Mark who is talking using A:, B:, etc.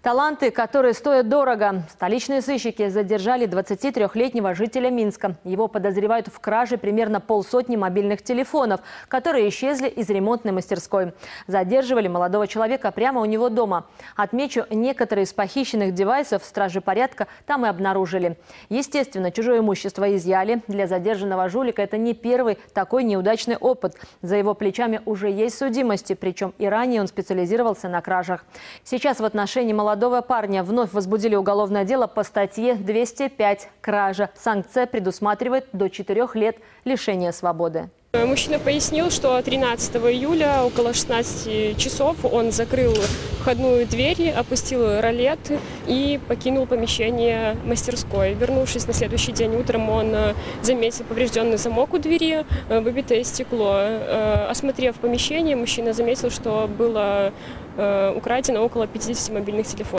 A: Таланты, которые стоят дорого. Столичные сыщики задержали 23-летнего жителя Минска. Его подозревают в краже примерно полсотни мобильных телефонов, которые исчезли из ремонтной мастерской. Задерживали молодого человека прямо у него дома. Отмечу, некоторые из похищенных девайсов стражи порядка там и обнаружили. Естественно, чужое имущество изъяли. Для задержанного жулика это не первый такой неудачный опыт. За его плечами уже есть судимости, причем и ранее он специализировался на кражах. Сейчас в отношении молодого парня вновь возбудили уголовное дело по статье 205 «Кража». Санкция предусматривает до 4 лет лишения свободы.
B: Мужчина пояснил, что 13 июля около 16 часов он закрыл входную дверь, опустил ролет и покинул помещение мастерской. Вернувшись на следующий день утром, он заметил поврежденный замок у двери, выбитое стекло. Осмотрев помещение, мужчина заметил, что было украдено около 50 мобильных телефонов.